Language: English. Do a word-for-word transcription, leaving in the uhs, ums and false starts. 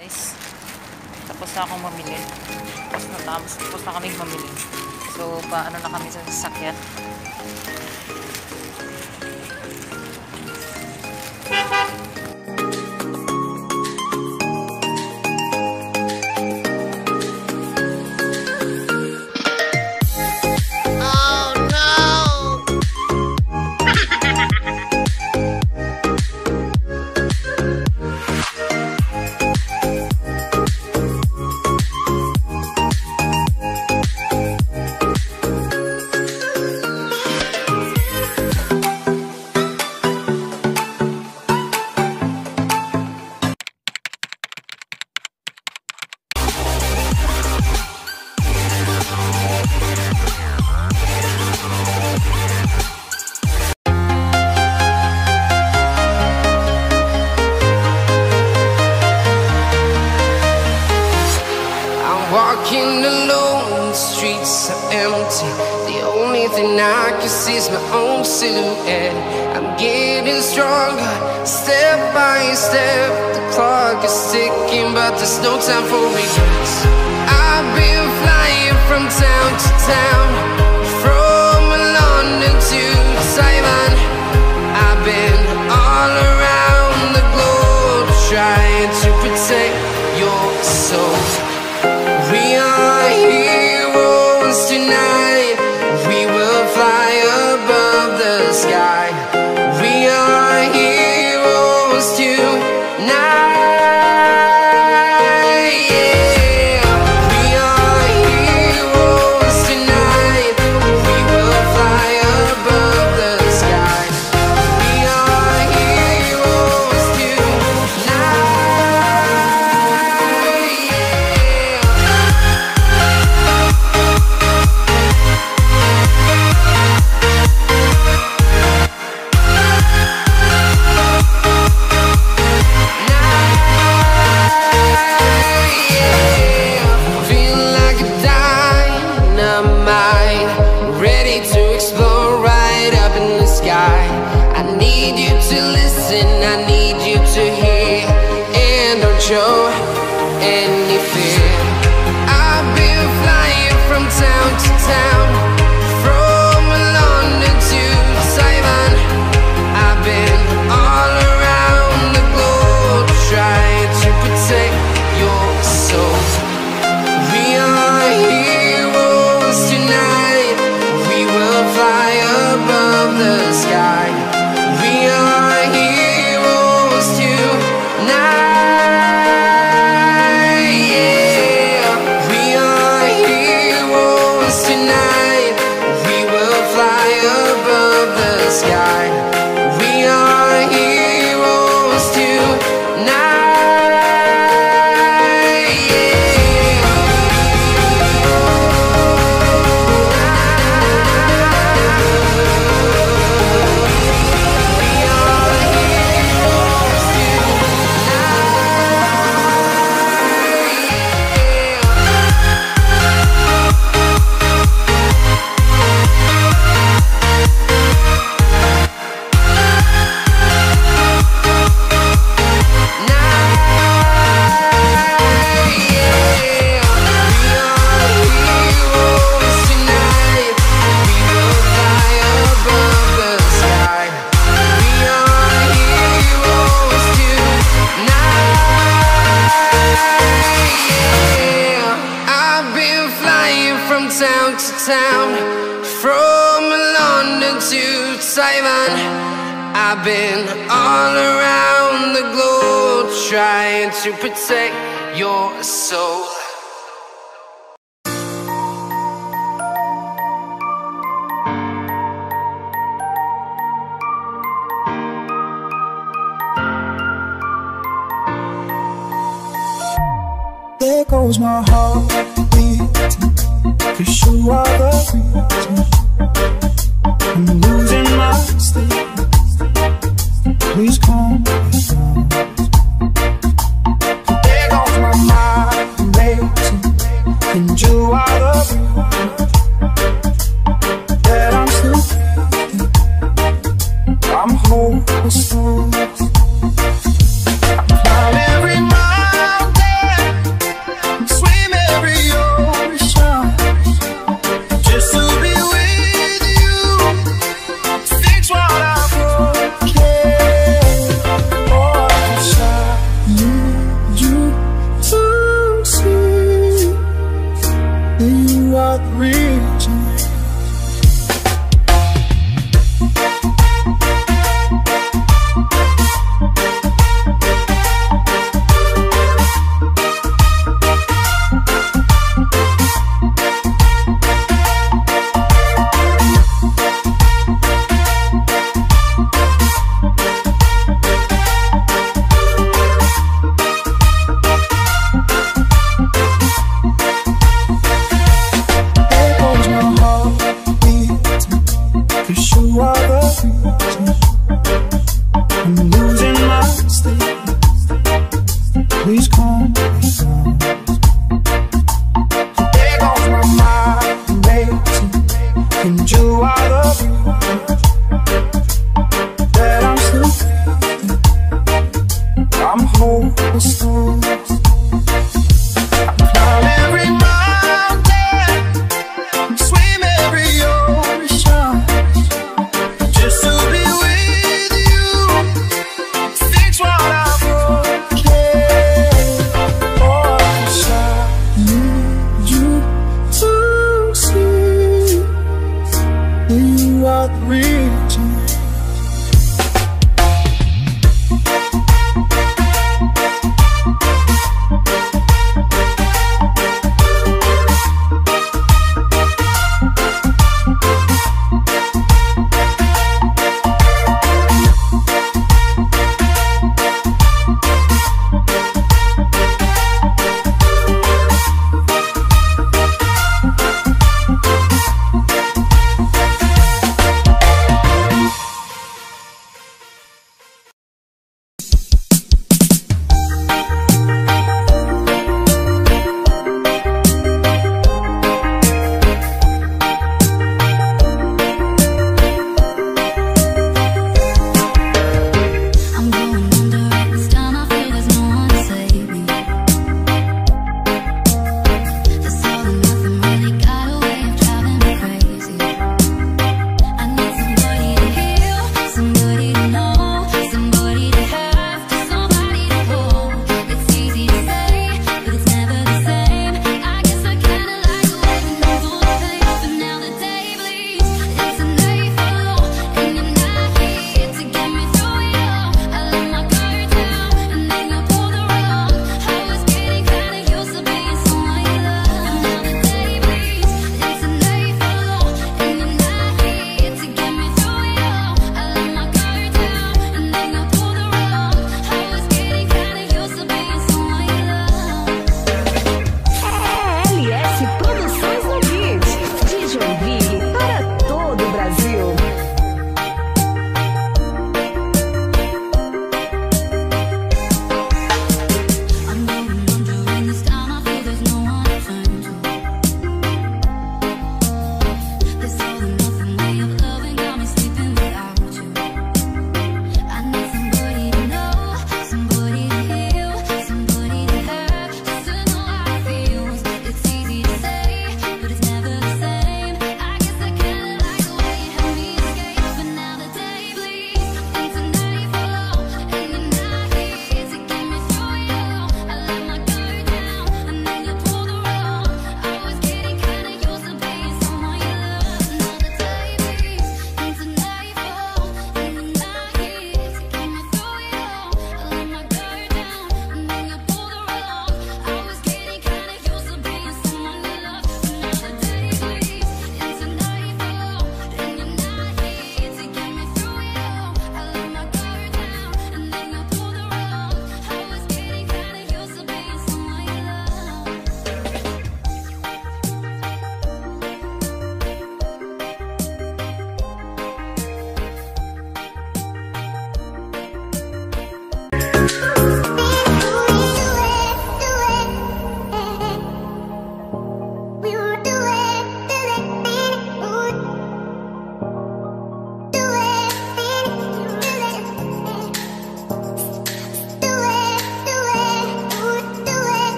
Guys, tapos na akong mamili. Tapos na, tapos, tapos na kaming mamili. So, paano na kami sa sasakyan. Walking alone, the streets are empty. The only thing I can see is my own silhouette. I'm getting stronger, step by step. The clock is ticking, but there's no time for regrets. I've been flying from town to town, from London to Taiwan. I've been all around the globe, trying to protect your soul. We are heroes tonight. We will fly above the sky. We are heroes tonight. Yeah. We are heroes tonight. We will fly above the sky. We are heroes tonight. Show any fear. I've been flying from town to town, from London to Taiwan. I've been all around the globe, trying to protect your soul. We are heroes tonight. We will fly above the sky. We are heroes tonight. Town to town, from London to Taiwan. I've been all around the globe, trying to protect your soul. There goes my heart beating, 'cause you are the reason I'm losing my sleep. Please calm me down. There goes my mind racing, and you are the reason that I'm still breathing. I'm hopeless. I climb every mountain are the reason.